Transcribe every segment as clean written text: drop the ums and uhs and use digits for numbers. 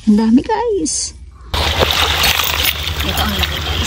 Ang dami guys. Ito ang laki guys.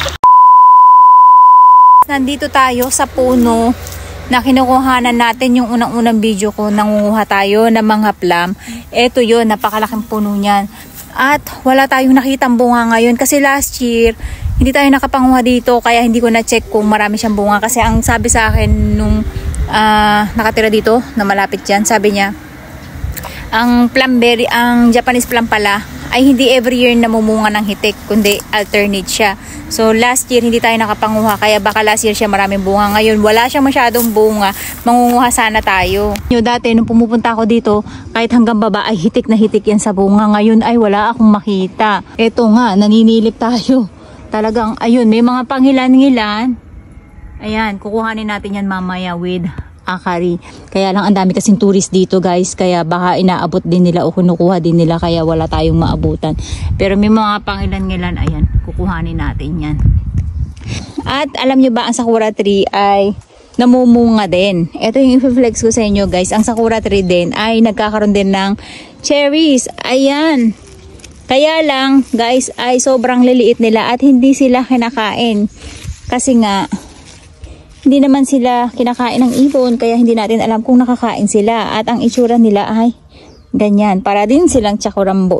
Nandito tayo sa puno na kinukuhanan natin yung unang-unang video ko. Nangunguha tayo ng mga plum. Ito yun, napakalaking puno niyan. At wala tayong nakitang bunga ngayon kasi last year hindi tayo nakapanguha dito, kaya hindi ko na-check kung marami siyang bunga. Kasi ang sabi sa akin nung nakatira dito na malapit dyan, sabi niya ang plumberry, ang Japanese plum pala ay hindi every year namumunga ng hitik, kundi alternate siya. So last year hindi tayo nakapanguha, kaya baka last year siya maraming bunga. Ngayon wala siyang masyadong bunga, mangunguha sana tayo. Dati nung pumupunta ako dito, kahit hanggang baba ay hitik na hitik yan sa bunga. Ngayon ay wala akong makita. Eto nga, naninilip tayo. Talagang ayun, may mga panghilan-ngilan. Ayan, kukuhanin natin yan mamaya with akari. Kaya lang ang dami kasing tourist dito guys, kaya baka inaabot din nila o kinukuha din nila, kaya wala tayong maabutan. Pero may mga panghilan-ngilan, ayan, kukuhanin natin yan. At alam nyo ba, ang sakura tree ay namumunga din. Ito yung i-flex ko sa inyo guys, ang sakura tree din ay nagkakaroon din ng cherries. Ayan. Kaya lang guys ay sobrang liliit nila at hindi sila kinakain. Kasi nga hindi naman sila kinakain ng ibon, kaya hindi natin alam kung nakakain sila. At ang itsura nila ay ganyan. Para din silang sakurambo.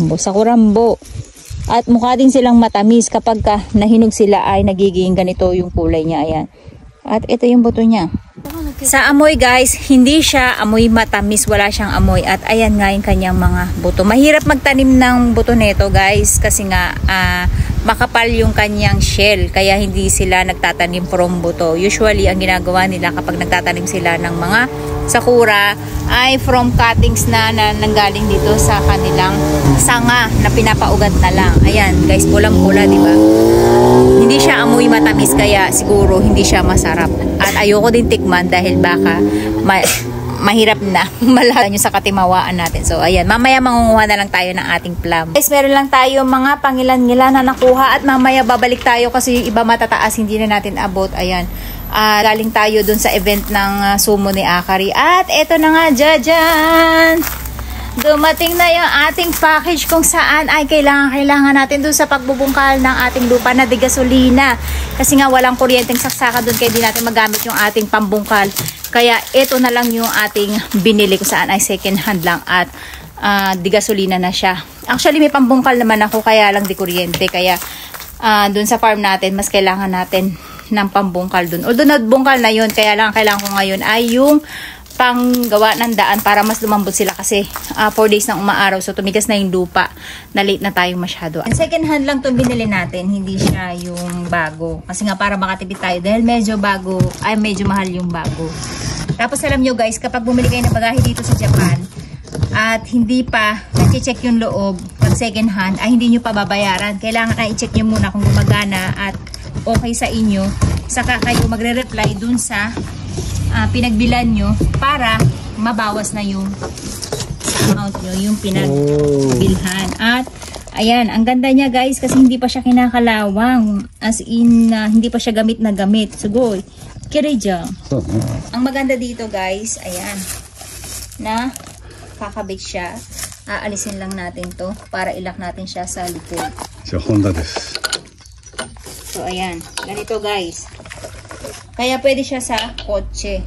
At mukha din silang matamis kapag nahinog sila ay nagiging ganito yung kulay niya. Ayan. At ito yung buto niya. Sa amoy guys, hindi siya amoy matamis, wala siyang amoy. At ayan nga yung kanyang mga buto. Mahirap magtanim ng buto nito guys kasi nga makapal yung kanyang shell, kaya hindi sila nagtatanim from buto. Usually ang ginagawa nila kapag nagtatanim sila ng mga sakura ay from cuttings na nanggaling dito sa kanilang sanga na pinapaugat na lang. Ayan guys, pulang-pula, di ba? Hindi siya amoy matamis, kaya siguro hindi siya masarap. At ayoko din tikman dahil baka mahirap na malaman nyo sa katimawaan natin. So ayan, mamaya mangunguha na lang tayo ng ating plum. Guys, meron lang tayo mga pangilan-ngilan na nakuha at mamaya babalik tayo kasi yung iba matataas, hindi na natin abot. Ayan, galing tayo dun sa event ng sumo ni Akari. At eto na nga, jajan! Dumating na yung ating package kung saan ay kailangan natin dun sa pagbubungkal ng ating lupa na di gasolina. Kasi nga walang kuryenteng saksaka dun, kaya di natin magamit yung ating pambungkal. Kaya ito na lang yung ating binili, kung saan ay second hand lang at di gasolina na siya. Actually may pambungkal naman ako, kaya lang di kuryente. Kaya dun sa farm natin mas kailangan natin ng pambungkal dun. Although nabungkal na yun, kaya lang kailangan ko ngayon ay yung panggawa ng daan para mas lumambot sila kasi 4 days nang umaaraw, so tumigas na yung lupa, na late na tayo masyado. And second hand lang itong binili natin, hindi siya yung bago, kasi nga para makatipid tayo dahil medyo bago, ay medyo mahal yung bago. Tapos alam nyo guys, kapag bumili kayo ng bagahe dito sa Japan at hindi pa na-check yung loob pag second hand, ay hindi nyo pa babayaran. Kailangan kayo i-check nyo muna kung gumagana at okay sa inyo, saka kayo magre-reply dun sa pinagbilan nyo para mabawas na yung amount nyo, yung pinagbilhan. At ayan, ang ganda niya guys kasi hindi pa siya kinakalawang, as in hindi pa siya gamit na gamit. Sugoy, kireja. Ang maganda dito guys, ayan, na kakabit siya. Aalisin lang natin to para ilak natin siya sa likod. So Honda desu. So ayan, ganito guys. Kaya pwede siya sa kotse.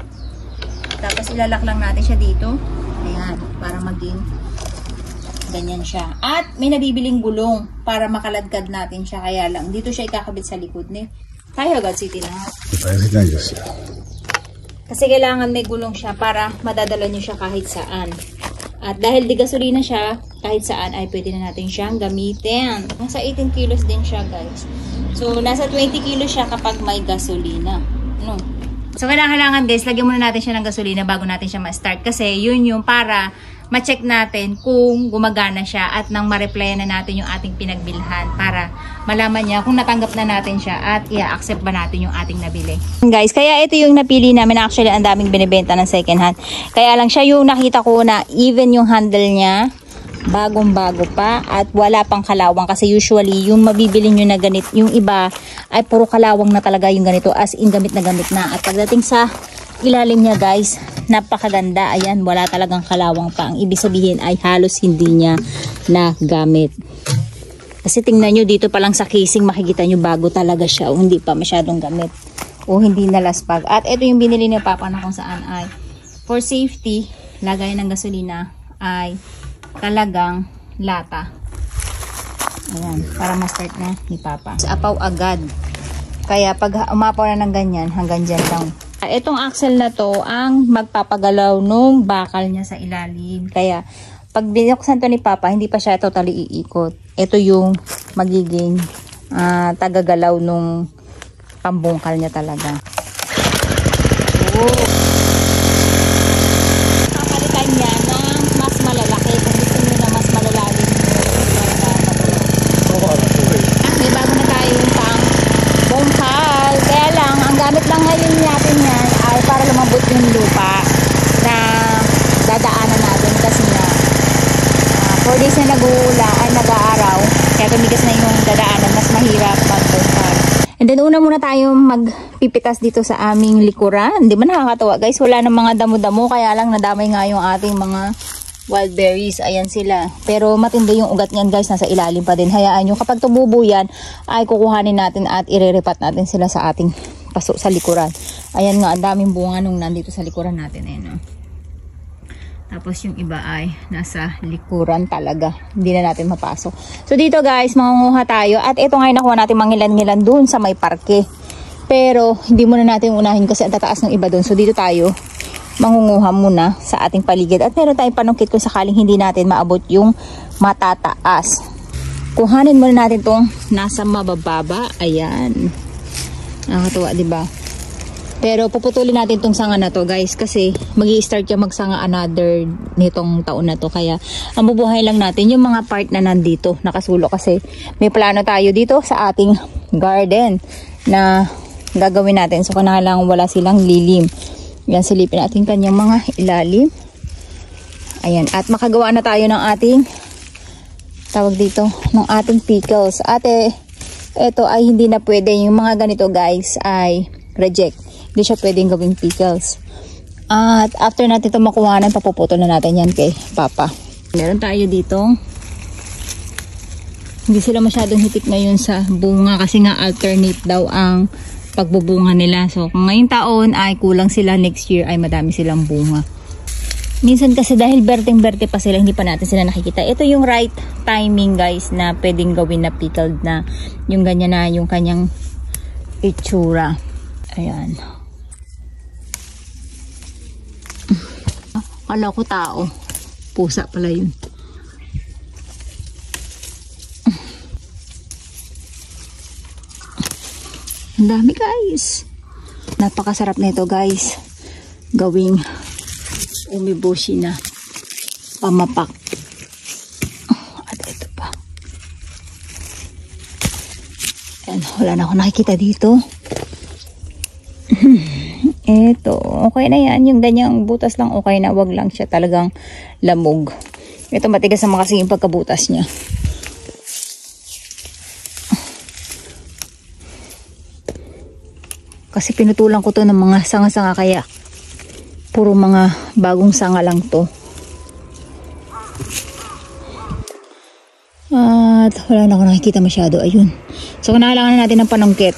Tapos ilalak lang natin siya dito. Ayan, para maging ganyan siya. At may nabibiling gulong para makaladkad natin siya. Kaya lang, dito siya ikakabit sa likod ni Taihaga City lang. Kasi kailangan may gulong siya para madadala nyo siya kahit saan. At dahil di gasolina siya, kahit saan ay pwede na natin siyang gamitin. Nasa 18 kilos din siya guys. So, nasa 20 kilos siya kapag may gasolina. No? So, kailangan guys, lagyan muna natin siya ng gasolina bago natin siya ma-start. Kasi yun yung para ma-check natin kung gumagana siya at nang ma-replyan na natin yung ating pinagbilhan para malaman niya kung natanggap na natin siya at i-accept ba natin yung ating nabili. Guys, kaya ito yung napili namin. Actually, ang daming binibenta ng second hand. Kaya lang siya yung nakita ko na even yung handle niya, bagong-bago pa at wala pang kalawang. Kasi usually, yung mabibili nyo na ganit, yung iba ay puro kalawang na talaga yung ganito, as in gamit na gamit na. At pagdating sa ilalim niya guys, napakaganda. Ayan, wala talagang kalawang pa. Ang ibig sabihin ay halos hindi niya na gamit. Kasi tingnan nyo dito pa lang sa casing, makikita nyo bago talaga siya o hindi pa masyadong gamit o hindi nalaspag. At ito yung binili ni Papa na kung saan ay for safety, lagay ng gasolina ay talagang lata. Ayan, para ma-start na ni Papa. Apaw agad. Kaya pag umapaw na ng ganyan, hanggang dyan lang. Itong axle na to ang magpapagalaw nung bakal niya sa ilalim. Kaya pag binuksan to ni Papa, hindi pa siya totally iikot. Ito yung magiging tagagalaw nung pambungkal niya talaga. Oh. Papalitan niya ng mas malalaki. Kung gusto niyo na mas malalalim. May bago na tayong pang bungkal. Kaya lang, ang gamit lang ngayon natin yan ay para lumambot yung lupa na dadaanan natin kasi na 4 days na nag-uula ay nag-aaraw. Kaya tumigas na yung dadaanan, mas mahirap magbungkal. And then una muna tayo magpipitas dito sa aming likuran. Di ba nakakatawa guys? Wala ng mga damo-damo, kaya lang nadamay nga yung ating mga wild berries. Ayan sila. Pero matindi yung ugat niyan guys, nasa ilalim pa din. Hayaan nyo, kapag tumubo yan, ay kukuhanin natin at ireripat natin sila sa ating paso sa likuran. Ayan nga, ang daming bunga nung nandito sa likuran natin. Ayan, tapos yung iba ay nasa likuran talaga. Hindi na natin mapasok. So dito guys, mangunguha tayo. At ito ngayon nakuha natin mangilan-ngilan dun sa may parke. Pero hindi muna natin unahin kasi ang tataas ng iba dun. So dito tayo mangunguha muna sa ating paligid. At meron tayong panungkit kung sakaling hindi natin maabot yung matataas. Kuhanin muna natin tong nasa mabababa. Ayan. Nakakatuwa, diba? Pero puputulin natin tong sanga na to guys kasi magi-start yung magsanga another nitong taon na to. Kaya ang bubuhay lang natin yung mga part na nandito nakasulo kasi may plano tayo dito sa ating garden na gagawin natin. So kailangan wala silang lilim. Yan, silipin natin kanyang mga ilalim. Ayan, at makagawa na tayo ng ating tawag dito, ng ating pickles. Ate, ito ay hindi na pwede. Yung mga ganito guys ay reject. Hindi siya pwedeng gawing pickles. At after natin ito makuhanan, papuputol na natin yan kay Papa. Meron tayo dito. Hindi sila masyadong hitik ngayon sa bunga kasi nga alternate daw ang pagbubunga nila. So kung ngayong taon ay kulang sila, next year ay madami silang bunga. Minsan kasi dahil berteng-berte pa sila, hindi pa natin sila nakikita. Ito yung right timing guys na pwedeng gawin na pickled na yung ganyan na yung kanyang itsura. Ayan. Kala ko tao. Pusa pala yun. Ang dami guys. Napakasarap na ito guys. Gawing umiboshi na pamapak. At ito pa. Ayan, wala na ako nakikita dito. Ito, okay na yan. Yung ganyang butas lang okay na. Wag lang siya talagang lamog. Ito matigas naman kasi yung pagkabutas niya. Kasi pinutulan ko to ng mga sanga-sanga kaya puro mga bagong sanga lang to. At wala na ako nakikita masyado. Ayun. So kailangan natin ng panungkit.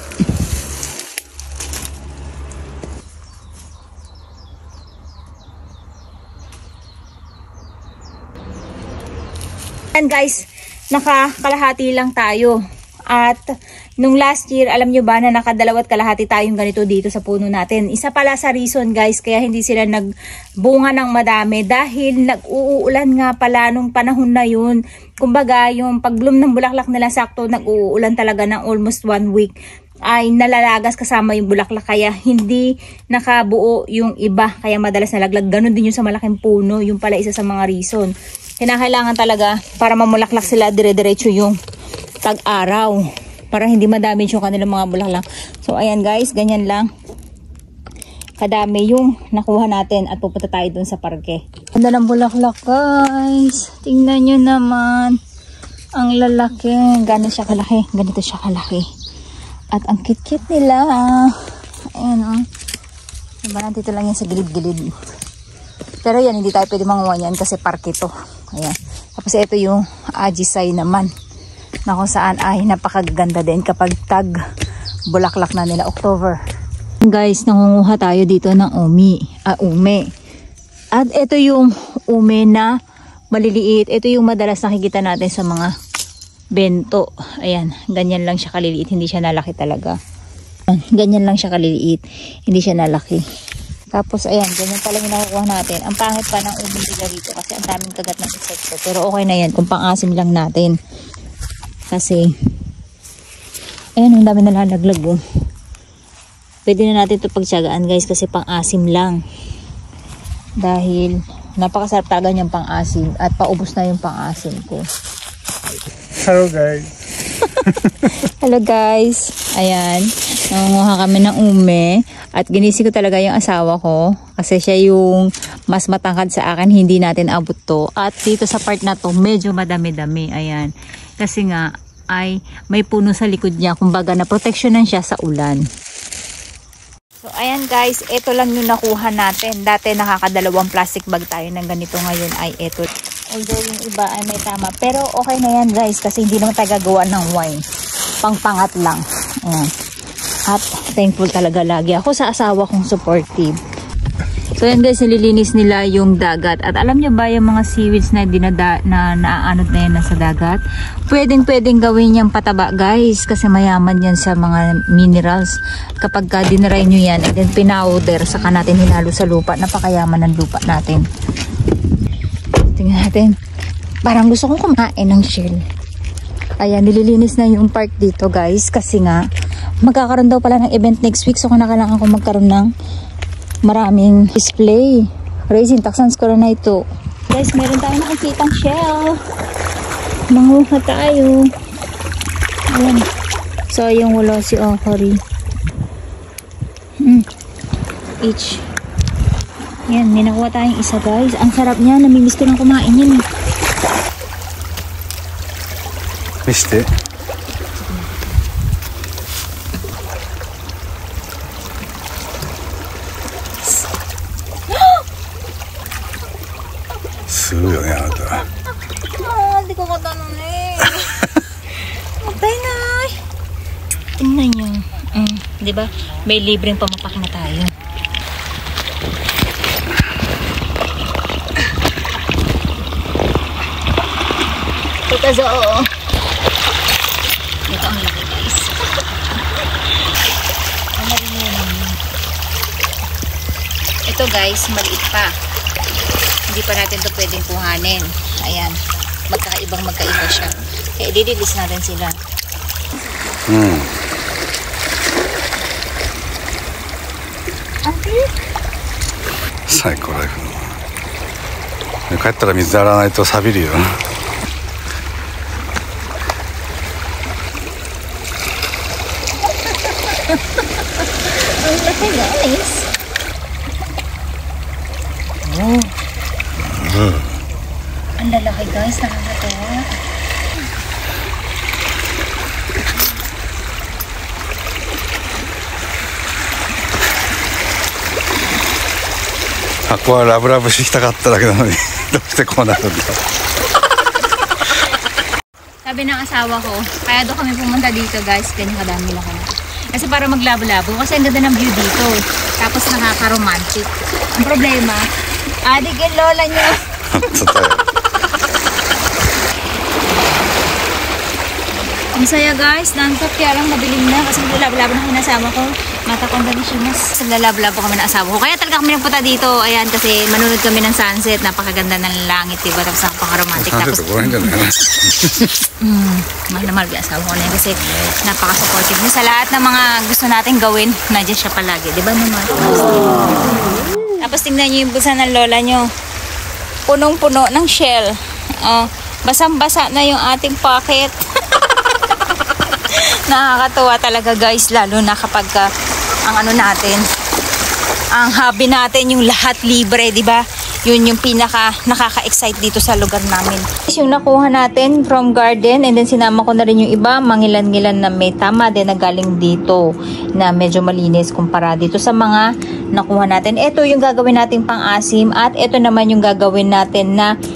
And guys, nakakalahati lang tayo. At nung last year, alam nyo ba na nakadalawat kalahati tayong ganito dito sa puno natin. Isa pala sa reason guys, kaya hindi sila nagbunga ng madami dahil nag-uulan nga pala nung panahon na yun. Kumbaga, yung pag-bloom ng bulaklak nila sakto, nag-uulan talaga ng almost 1 week. Ay nalalagas kasama yung bulaklak kaya hindi nakabuo yung iba. Kaya madalas nalaglag. Ganon din yung sa malaking puno. Yung pala isa sa mga reason. Kinakailangan talaga para mamulaklak sila dire-diretso yung tag-araw para hindi madamage yung kanilang mga bulaklak. So ayan guys, ganyan lang kadami yung nakuha natin at pupunta tayo dun sa parke. Ganda ng bulaklak guys, tingnan nyo naman ang lalaki, gano'n siya kalaki, ganito siya kalaki at ang kit-kit nila. Ayan o, diba nandito lang yan sa gilid-gilid, pero yan hindi tayo pwede manguha yan kasi parke to. Ayan. Tapos ito yung ajisay naman na kung saan ay napakaganda din kapag tag bulaklak na nila October. Guys, nangunguha tayo dito ng ume. At ito yung ume na maliliit. Ito yung madalas nakikita natin sa mga bento. Ayan, ganyan lang siya kaliliit, hindi siya nalaki talaga. Ganyan lang siya kaliliit, hindi siya nalaki. Tapos ayan, ganyan pala yung nakukuha natin. Ang pangit pa ng ume nila dito kasi ang daming kagat ng insekto. Pero okay na yan kung pang-asim lang natin. Kasi ayan, ang dami na lalaglag oh. Pwede na natin ito pagtsagaan guys kasi pang-asim lang. Dahil napakasarap talaga niyang pang-asim at paubos na yung pang-asim ko. Hello guys. Hello guys. Ayan, nangunguha kami ng ume at ginising ko talaga yung asawa ko kasi siya yung mas matangkad sa akin, hindi natin abot to. At dito sa part na to medyo madami-dami. Ayan, kasi nga ay may puno sa likod niya, kumbaga na proteksyonan siya sa ulan. So ayan guys, ito lang yung nakuha natin. Dati nakakadalawang plastic bag tayo ng ganito, ngayon ay ito. Although yung iba ay may tama, pero okay na yan guys kasi hindi naman tayo gagawa ng wine. Pangpangat lang. Ayan. At thankful talaga lagi ako sa asawa kong supportive. So yan guys, nililinis nila yung dagat. At alam nyo ba yung mga seaweeds na naaanod na yan nasa dagat? Pwedeng gawin niyang pataba guys. Kasi mayaman yan sa mga minerals. Kapag diniray nyo yan and then pinowder, saka natin hinalo sa lupa. Napakayaman ng lupa natin. Tingnan natin. Parang gusto kong kumain ng shell. Ayan, nililinis na yung park dito guys. Kasi nga, magkakaroon daw pala ng event next week. So kailangan ko magkaroon ng maraming display. Raisin, taksans ko na ito. Guys, meron tayong nakikitang shell. Manguha tayo. Ayan. So, yung wala si Akari. Each. Ayan, may nakuha tayong isa guys. Ang sarap niya. Namimiss ko nang kumain yun. Miste. Hindi ko katanong eh. Matay na. Tingnan nyo. Diba? May libreng pamapak na tayo. Pagkaso. Ito ang laki guys. Ito guys, maliit pa. Hindi pa natin ito pwedeng kuhanin. Ayan. Magkaiba siya. Kaya i-release natin sila. Saiこれ。帰ったら水洗わないと錆びるよ。 Ang laki guys. Ang lalaki guys, nakakatawa. Akoはラブラブしてきたかっただけなのにどうしてこうなるんだ。 Sabi ng asawa ko, kaya doon kami pumunta dito guys, ganyan kadami na kami. Kasi para maglabo-labo, kasi ang ganda ng view dito. Tapos nakaka-romantic. Ang problema, adik yung lola nyo. Ang saya guys, non-stop, kaya lang madilim na kasi maglalabo-labo na kami ng asawa ko. Matakonda ni Shimas. Maglalabo-labo kami ng asawa ko. Kaya talaga kami nagpunta dito. Ayan, kasi manunod kami ng sunset. Napakaganda ng langit, diba? Tapos napaka-romantic. Tapos, mahal na mahal yung asawa ko na yan kasi napaka-supportive niya sa lahat ng mga gusto natin gawin. Nandiyan siya palagi, diba naman? Tapos tingnan nyo yung bulsa ng lola nyo. Punong-puno ng shell. Basang-basa na yung ating pocket. Nakakatuwa talaga guys, lalo na kapag ang ano natin, ang hobby natin, yung lahat libre, di ba? Yun yung pinaka nakaka-excite dito sa lugar namin. Yung nakuha natin from garden, and then sinama ko na rin yung iba, mangilan-ngilan na may tama din na galing dito, na medyo malinis kumpara dito sa mga nakuha natin. Ito yung gagawin natin pang-asim, at ito naman yung gagawin natin na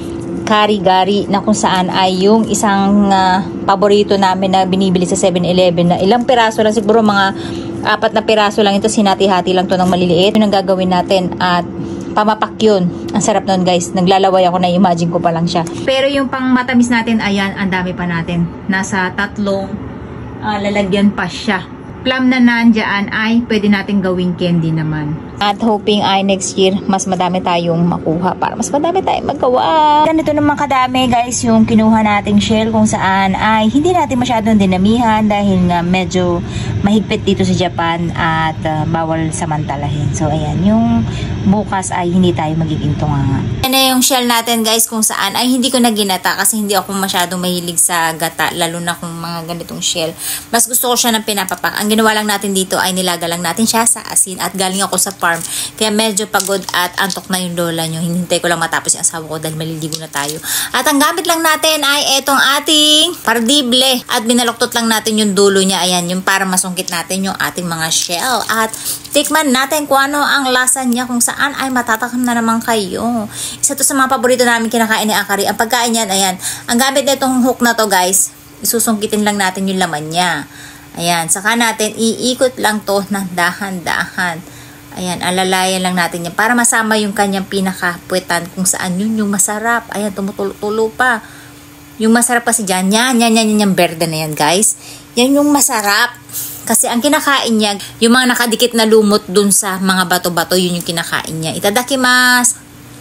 kari-gari na kung saan ay yung isang paborito namin na binibili sa 7-Eleven na ilang piraso lang, siguro mga 4 na piraso lang ito, sinati-hati lang to ng maliliit. Yun ang gagawin natin at pamapak yun. Ang sarap nun guys, naglalaway ako na, imagine ko pa lang siya. Pero yung pang matamis natin, ayan, ang dami pa natin. Nasa 3 lalagyan pa siya. Plum na nandyan ay pwede natin gawing candy naman. At hoping ay next year mas madami tayong makuha para mas madami tayong magawa. Ganito naman kadami guys yung kinuha nating shell kung saan ay hindi natin masyadong dinamihan dahil nga medyo mahigpit dito sa Japan at bawal samantalahin. So ayan, yung bukas ay hindi tayo magiging tunganga. Yan na yung shell natin guys kung saan ay hindi ko na ginata kasi hindi ako masyadong mahilig sa gata lalo na kung mga ganitong shell. Mas gusto ko siya ng pinapapak. Ang ginawa lang natin dito ay nilaga lang natin siya sa asin at galing ako sa farm. Kaya medyo pagod at antok na yung lola nyo. Hinintay ko lang matapos yung asawa ko dahil maliligo na tayo. At ang gamit lang natin ay etong ating pardible. At binaluktot lang natin yung dulo niya. Ayan, yung para masungkit natin yung ating mga shell. At tikman natin kung ano ang lasa niya, kung saan ay matatakam na naman kayo. Isa to sa mga paborito namin kinakain ni Akari. Ang pagkain niyan, ayan. Ang gamit na itong hook na to guys, isusungkitin lang natin yung laman niya. Ayan, saka natin iikot lang to ng dahan-dahan. Ayan, alalayan lang natin yan para masama yung kanyang pinakapuwetan kung saan yun yung masarap. Ayan, tumutulo-tulo pa. Yung masarap kasi dyan, yan, yung berde na yan guys. Yan yung masarap. Kasi ang kinakain niya, yung mga nakadikit na lumot dun sa mga bato-bato, yun yung kinakain niya. Itadakimasu.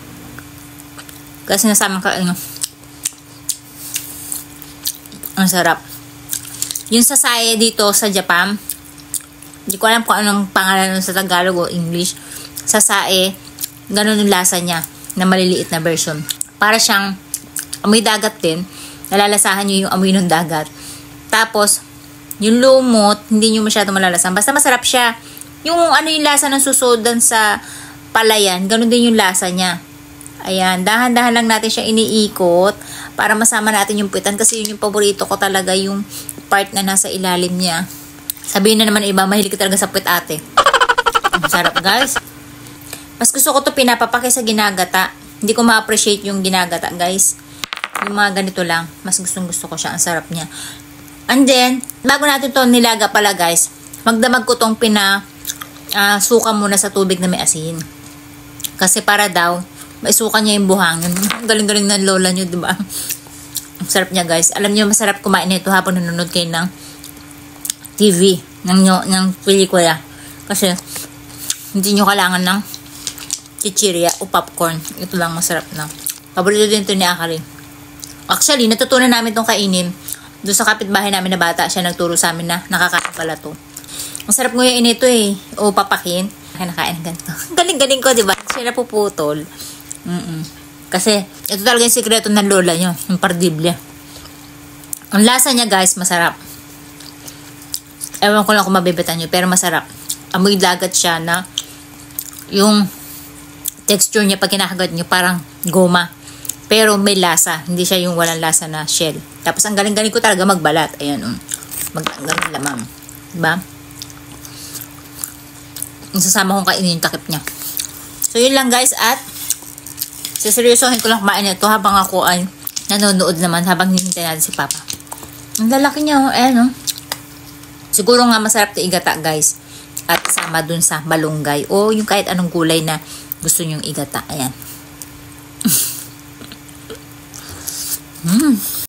Kasi nasamang ka, ang sarap. Yung sasaye dito sa Japan, hindi ko alam kung anong pangalan sa Tagalog o English. Sasae, ganun yung lasa niya na maliliit na version. Para siyang amoy dagat din. Nalalasahan nyo yung amoy ng dagat. Tapos, yung lumot, hindi nyo masyado malalasahan. Basta masarap siya. Yung ano yung lasa ng susodan sa palayan, ganun din yung lasa niya. Ayan, dahan-dahan lang natin siya iniikot para masama natin yung puwitan kasi yun yung paborito ko talaga, yung part na nasa ilalim niya. Sabihin na naman iba, mahilig ka talaga sa puwit ate. Ang sarap guys. Mas gusto ko to pinapapake sa ginagata. Hindi ko ma-appreciate yung ginagata guys. Yung mga ganito lang, mas gustong gusto ko siya. Ang sarap niya. And then, bago natin to nilaga pala guys, magdamag ko tong suka muna sa tubig na may asin. Kasi para daw, maisukan niya yung buhangin. Galing-galing ng lola nyo, diba? Ang sarap niya guys. Alam niyo masarap kumain nito habang nanonood kayo ng TV, ng pelikula. Kasi, hindi nyo kailangan ng chichirya o popcorn. Ito lang masarap na. Paborito din ito ni Akari. Actually, natutunan namin itong kainin. Doon sa kapitbahay namin na bata, siya nagturo sa amin na nakakain pala to. Ang sarap ngayon ito eh. O papakin. Nakain ganito. Galing-galing ko, diba? Siya napuputol. Kasi, ito talaga yung sikreto ng lola nyo. Yung pardible. Ang lasa niya guys, masarap. Ewan ko lang kung mabibitan nyo, pero masarap. Amoy dagat siya na yung texture niya pag kinakagat nyo parang goma. Pero may lasa. Hindi siya yung walang lasa na shell. Tapos ang galing-galing ko talaga magbalat. Ayan, magtanggal ng lamang. Diba? Sasama kong kainin yung takip niya. So, yun lang guys. At seryosohin ko lang kumain ito habang ako ay nanonood naman habang hinihintay natin si Papa. Ang lalaki niya, siguro nga masarap ito igata guys. At sama dun sa malunggay o yung kahit anong gulay na gusto nyong igata. Ayan.